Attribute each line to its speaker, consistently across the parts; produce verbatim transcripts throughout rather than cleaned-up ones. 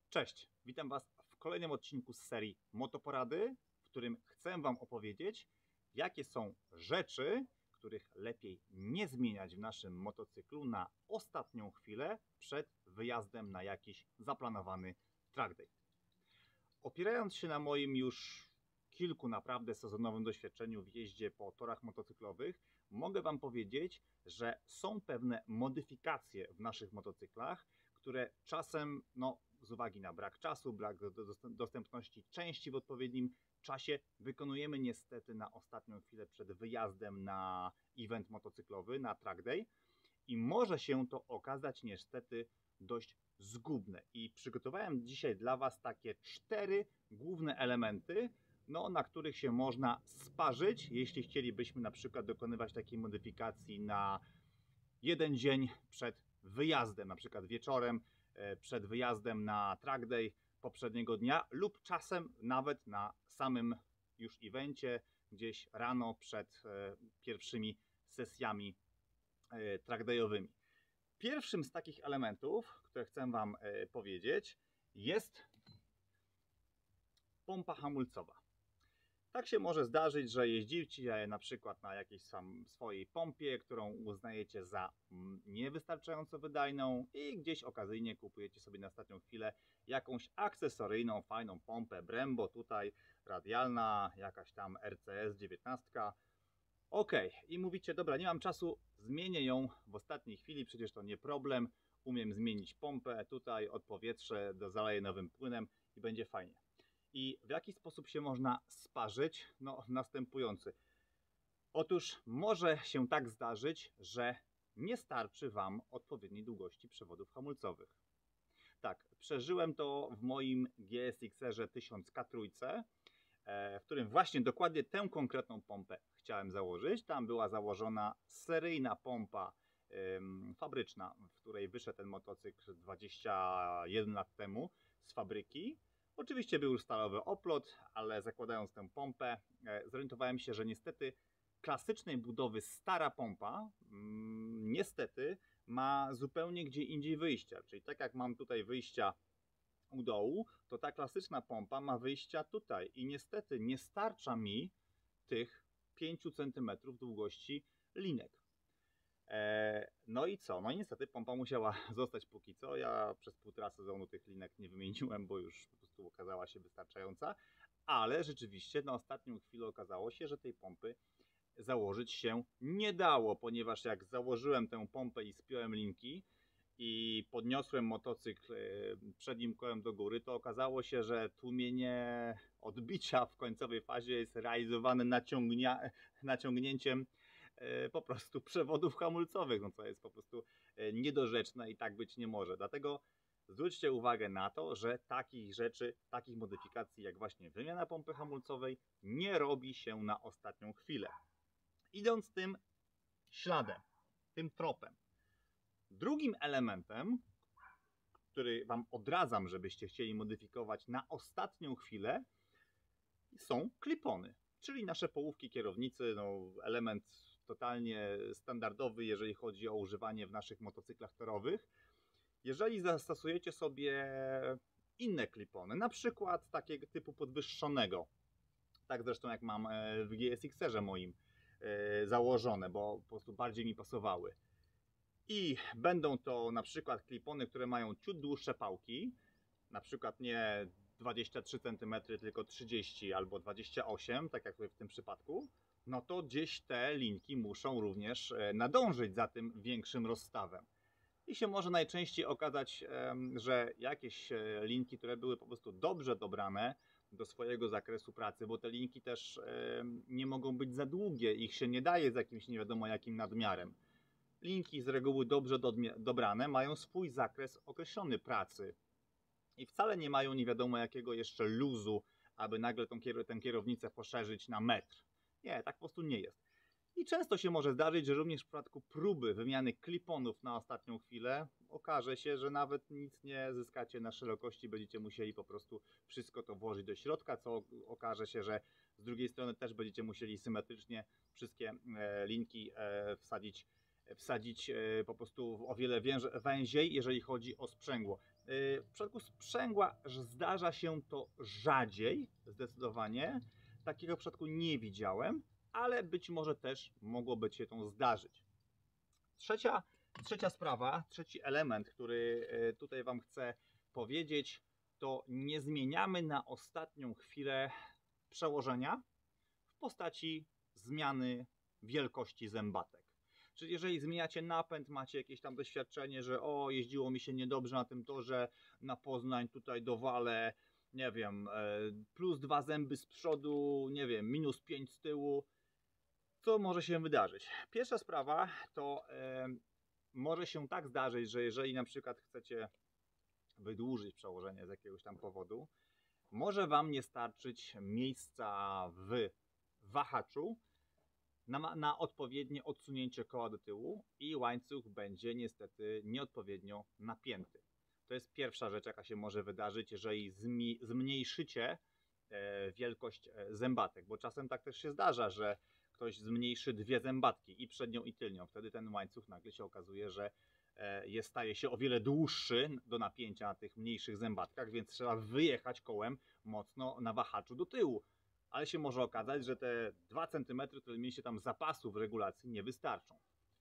Speaker 1: Cześć, witam Was w kolejnym odcinku z serii Motoporady, w którym chcę Wam opowiedzieć, jakie są rzeczy, których lepiej nie zmieniać w naszym motocyklu na ostatnią chwilę przed wyjazdem na jakiś zaplanowany track day. Opierając się na moim już kilku naprawdę sezonowym doświadczeniu w jeździe po torach motocyklowych, mogę Wam powiedzieć, że są pewne modyfikacje w naszych motocyklach, które czasem, no, z uwagi na brak czasu, brak dostępności części w odpowiednim czasie, wykonujemy niestety na ostatnią chwilę przed wyjazdem na event motocyklowy, na track day, i może się to okazać niestety dość zgubne. I przygotowałem dzisiaj dla Was takie cztery główne elementy, no, na których się można sparzyć, jeśli chcielibyśmy na przykład dokonywać takiej modyfikacji na jeden dzień przed wyjazdem, na przykład wieczorem przed wyjazdem na track day poprzedniego dnia, lub czasem nawet na samym już evencie, gdzieś rano przed pierwszymi sesjami track dayowymi. Pierwszym z takich elementów, które chcę Wam powiedzieć, jest pompa hamulcowa. Tak się może zdarzyć, że jeździcie na przykład na jakiejś swojej pompie, którą uznajecie za niewystarczająco wydajną, i gdzieś okazyjnie kupujecie sobie na ostatnią chwilę jakąś akcesoryjną, fajną pompę Brembo, tutaj radialna, jakaś tam R C S dziewiętnaście. Ok, i mówicie, dobra, nie mam czasu, zmienię ją w ostatniej chwili, przecież to nie problem, umiem zmienić pompę, tutaj odpowietrzę, zaleję nowym płynem i będzie fajnie. I w jaki sposób się można sparzyć? No, następujący. Otóż może się tak zdarzyć, że nie starczy Wam odpowiedniej długości przewodów hamulcowych. Tak, przeżyłem to w moim G S X R tysiąc K trzy, w którym właśnie dokładnie tę konkretną pompę chciałem założyć. Tam była założona seryjna pompa ym, fabryczna, w której wyszedł ten motocykl dwadzieścia jeden lat temu z fabryki. Oczywiście był już stalowy oplot, ale zakładając tę pompę, zorientowałem się, że niestety klasycznej budowy stara pompa mm, niestety ma zupełnie gdzie indziej wyjścia. Czyli tak jak mam tutaj wyjścia u dołu, to ta klasyczna pompa ma wyjścia tutaj i niestety nie starcza mi tych pięciu centymetrów długości linek. No i co? No i niestety pompa musiała zostać póki co. Ja przez półtora sezonu tych linek nie wymieniłem, bo już po prostu okazała się wystarczająca. Ale rzeczywiście na ostatnią chwilę okazało się, że tej pompy założyć się nie dało, ponieważ jak założyłem tę pompę i spiąłem linki i podniosłem motocykl przednim kołem do góry, to okazało się, że tłumienie odbicia w końcowej fazie jest realizowane naciągnia, naciągnięciem po prostu przewodów hamulcowych, no co jest po prostu niedorzeczne i tak być nie może. Dlatego zwróćcie uwagę na to, że takich rzeczy, takich modyfikacji jak właśnie wymiana pompy hamulcowej nie robi się na ostatnią chwilę. Idąc tym śladem, tym tropem. Drugim elementem, który Wam odradzam, żebyście chcieli modyfikować na ostatnią chwilę, są klipony, czyli nasze połówki kierownicy, no, element totalnie standardowy, jeżeli chodzi o używanie w naszych motocyklach torowych. Jeżeli zastosujecie sobie inne klipony, na przykład takiego typu podwyższonego, tak zresztą jak mam w G S X R moim założone, bo po prostu bardziej mi pasowały, i będą to na przykład klipony, które mają ciut dłuższe pałki, na przykład nie dwadzieścia trzy centymetry, tylko trzydzieści albo dwadzieścia osiem, tak jak tutaj w tym przypadku, no to gdzieś te linki muszą również nadążyć za tym większym rozstawem. I się może najczęściej okazać, że jakieś linki, które były po prostu dobrze dobrane do swojego zakresu pracy, bo te linki też nie mogą być za długie, ich się nie daje z jakimś nie wiadomo jakim nadmiarem. Linki z reguły dobrze dobrane mają swój zakres określony pracy i wcale nie mają nie wiadomo jakiego jeszcze luzu, aby nagle tą, kier tę kierownicę poszerzyć na metr. Nie, tak po prostu nie jest. I często się może zdarzyć, że również w przypadku próby wymiany kliponów na ostatnią chwilę okaże się, że nawet nic nie zyskacie na szerokości, będziecie musieli po prostu wszystko to włożyć do środka, co okaże się, że z drugiej strony też będziecie musieli symetrycznie wszystkie linki wsadzić wsadzić po prostu o wiele węziej, jeżeli chodzi o sprzęgło. W przypadku sprzęgła zdarza się to rzadziej, zdecydowanie. Takiego przypadku nie widziałem, ale być może też mogłoby się to zdarzyć. Trzecia, trzecia sprawa, trzeci element, który tutaj Wam chcę powiedzieć, to nie zmieniamy na ostatnią chwilę przełożenia w postaci zmiany wielkości zębatek. Czyli jeżeli zmieniacie napęd, macie jakieś tam doświadczenie, że o, jeździło mi się niedobrze na tym torze, na Poznań tutaj dowalę, nie wiem, plus dwa zęby z przodu, nie wiem, minus pięć z tyłu, co może się wydarzyć? Pierwsza sprawa to e, może się tak zdarzyć, że jeżeli na przykład chcecie wydłużyć przełożenie z jakiegoś tam powodu, może Wam nie starczyć miejsca w wahaczu na, na odpowiednie odsunięcie koła do tyłu i łańcuch będzie niestety nieodpowiednio napięty. To jest pierwsza rzecz, jaka się może wydarzyć, jeżeli zmi, zmniejszycie e, wielkość zębatek, bo czasem tak też się zdarza, że ktoś zmniejszy dwie zębatki, i przednią, i tylnią. Wtedy ten łańcuch nagle się okazuje, że jest, staje się o wiele dłuższy do napięcia na tych mniejszych zębatkach, więc trzeba wyjechać kołem mocno na wahaczu do tyłu. Ale się może okazać, że te dwa centymetry, które mieliście tam zapasu w regulacji, nie wystarczą.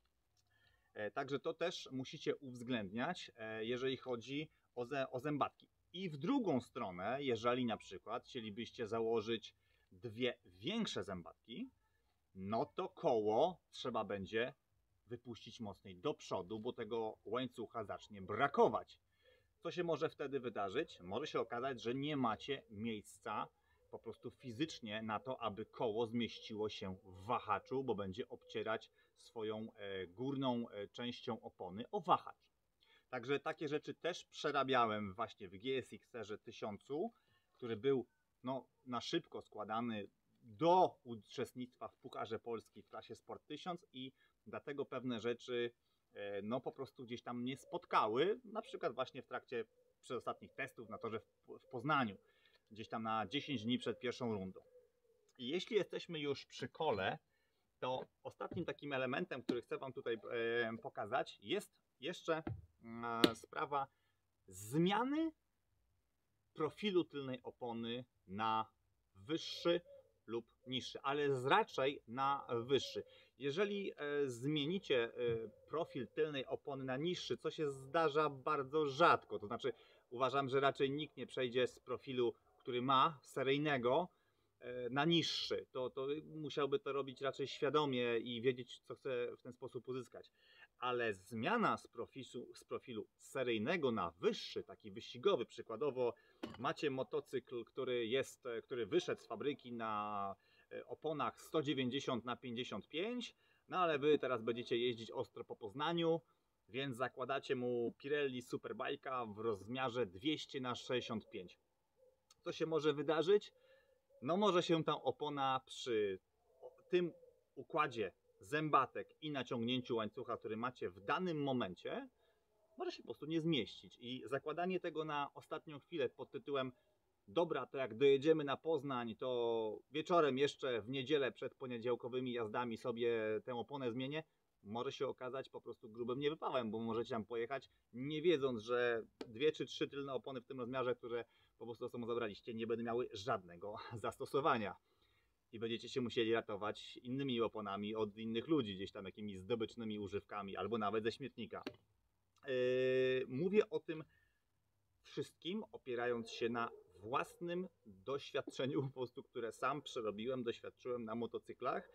Speaker 1: Także to też musicie uwzględniać, jeżeli chodzi o, ze, o zębatki. I w drugą stronę, jeżeli na przykład chcielibyście założyć dwie większe zębatki, no to koło trzeba będzie wypuścić mocniej do przodu, bo tego łańcucha zacznie brakować. Co się może wtedy wydarzyć? Może się okazać, że nie macie miejsca po prostu fizycznie na to, aby koło zmieściło się w wahaczu, bo będzie obcierać swoją e, górną e, częścią opony o wahacz. Także takie rzeczy też przerabiałem właśnie w G S X-erze tysiąc, który był no, na szybko składany do uczestnictwa w Pucharze Polski w klasie Sport tysiąc i dlatego pewne rzeczy no po prostu gdzieś tam nie spotkały, na przykład właśnie w trakcie przedostatnich testów na torze w, w Poznaniu, gdzieś tam na dziesięć dni przed pierwszą rundą. I jeśli jesteśmy już przy kole, to ostatnim takim elementem, który chcę Wam tutaj e, pokazać, jest jeszcze e, sprawa zmiany profilu tylnej opony na wyższy lub niższy, ale raczej na wyższy. Jeżeli e, zmienicie e, profil tylnej opony na niższy, co się zdarza bardzo rzadko, to znaczy uważam, że raczej nikt nie przejdzie z profilu, który ma seryjnego, e, na niższy. To, to musiałby to robić raczej świadomie i wiedzieć, co chce w ten sposób uzyskać. Ale zmiana z profilu, z profilu seryjnego na wyższy, taki wyścigowy, przykładowo macie motocykl, który jest, który wyszedł z fabryki na oponach sto dziewięćdziesiąt na pięćdziesiąt pięć, no ale wy teraz będziecie jeździć ostro po Poznaniu, więc zakładacie mu Pirelli Superbike'a w rozmiarze dwieście na sześćdziesiąt pięć. Co się może wydarzyć? No może się ta opona przy tym układzie zębatek i naciągnięciu łańcucha, który macie w danym momencie, może się po prostu nie zmieścić. I zakładanie tego na ostatnią chwilę pod tytułem dobra, to jak dojedziemy na Poznań, to wieczorem jeszcze w niedzielę przed poniedziałkowymi jazdami sobie tę oponę zmienię, może się okazać po prostu grubym niewypałem, bo możecie tam pojechać nie wiedząc, że dwie czy trzy tylne opony w tym rozmiarze, które po prostu ze sobą zabraliście, nie będą miały żadnego zastosowania. I będziecie się musieli ratować innymi oponami od innych ludzi, gdzieś tam jakimiś zdobycznymi używkami, albo nawet ze śmietnika. Yy, mówię o tym wszystkim opierając się na własnym doświadczeniu, po prostu, które sam przerobiłem, doświadczyłem na motocyklach.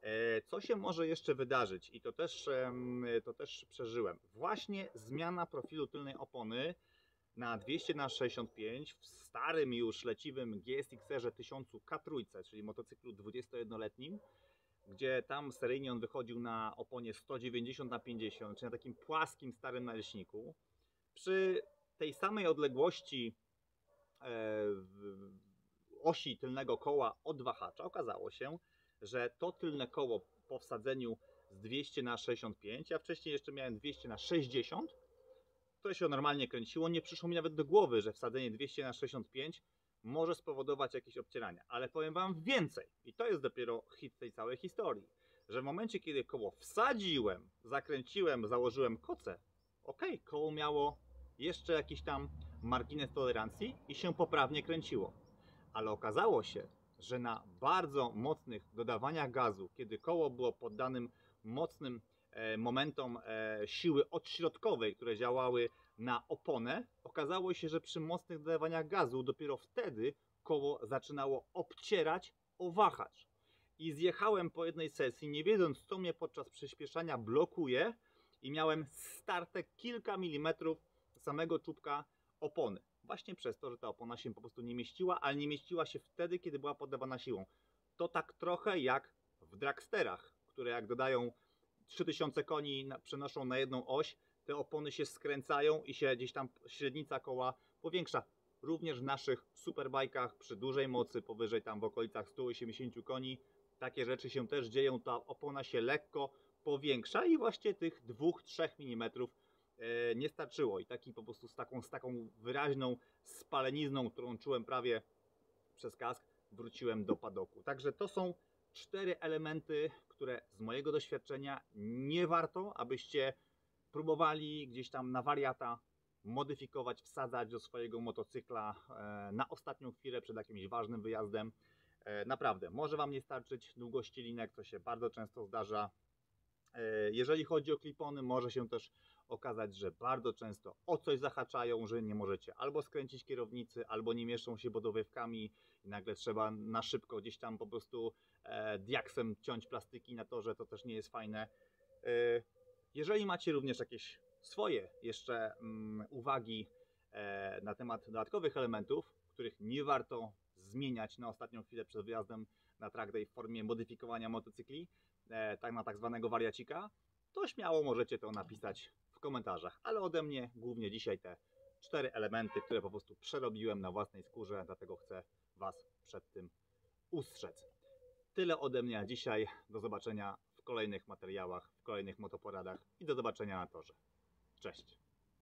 Speaker 1: Co się może jeszcze wydarzyć i to też, to też przeżyłem. Właśnie zmiana profilu tylnej opony na dwieście na sześćdziesiąt pięć w starym już leciwym G S X-erze tysiąc K trzy, czyli motocyklu dwudziestojednoletnim, gdzie tam seryjnie on wychodził na oponie sto dziewięćdziesiąt na pięćdziesiąt, czyli na takim płaskim starym naleśniku. Przy tej samej odległości e, osi tylnego koła od wahacza okazało się, że to tylne koło po wsadzeniu z dwieście na sześćdziesiąt pięć, ja wcześniej jeszcze miałem dwieście na sześćdziesiąt, które się normalnie kręciło, nie przyszło mi nawet do głowy, że wsadzenie dwieście na sześćdziesiąt pięć może spowodować jakieś obcierania. Ale powiem Wam więcej, i to jest dopiero hit tej całej historii, że w momencie, kiedy koło wsadziłem, zakręciłem, założyłem kocę, ok, koło miało jeszcze jakiś tam margines tolerancji i się poprawnie kręciło. Ale okazało się, że na bardzo mocnych dodawaniach gazu, kiedy koło było poddanym mocnym e, momentom e, siły odśrodkowej, które działały na oponę, okazało się, że przy mocnych dodawaniach gazu dopiero wtedy koło zaczynało obcierać o wahacz. I zjechałem po jednej sesji, nie wiedząc, co mnie podczas przyspieszania blokuje, i miałem starte kilka milimetrów samego czubka opony. Właśnie przez to, że ta opona się po prostu nie mieściła, ale nie mieściła się wtedy, kiedy była poddawana siłą. To tak trochę jak w dragsterach, które jak dodają trzy tysiące koni, przenoszą na jedną oś, te opony się skręcają i się gdzieś tam średnica koła powiększa. Również w naszych superbajkach przy dużej mocy, powyżej tam w okolicach stu osiemdziesięciu koni, takie rzeczy się też dzieją, ta opona się lekko powiększa i właśnie tych dwa do trzech milimetrów e, nie starczyło. I taki po prostu z taką, z taką wyraźną spalenizną, którą czułem prawie przez kask, wróciłem do padoku. Także to są cztery elementy, które z mojego doświadczenia nie warto, abyście próbowali gdzieś tam na wariata modyfikować, wsadzać do swojego motocykla e, na ostatnią chwilę przed jakimś ważnym wyjazdem. E, naprawdę, może Wam nie starczyć długości linek, co się bardzo często zdarza. E, jeżeli chodzi o klipony, może się też okazać, że bardzo często o coś zahaczają, że nie możecie albo skręcić kierownicy, albo nie mieszczą się bodowywkami i nagle trzeba na szybko gdzieś tam po prostu e, diaksem ciąć plastiki na torze, to też nie jest fajne. E, jeżeli macie również jakieś swoje jeszcze mm, uwagi e, na temat dodatkowych elementów, których nie warto zmieniać na ostatnią chwilę przed wyjazdem na track day w formie modyfikowania motocykli, e, tak na tak zwanego wariacika, to śmiało możecie to napisać w komentarzach. Ale ode mnie głównie dzisiaj te cztery elementy, które po prostu przerobiłem na własnej skórze, dlatego chcę Was przed tym ustrzec. Tyle ode mnie dzisiaj. Do zobaczenia w kolejnych materiałach, w kolejnych motoporadach i do zobaczenia na torze. Cześć!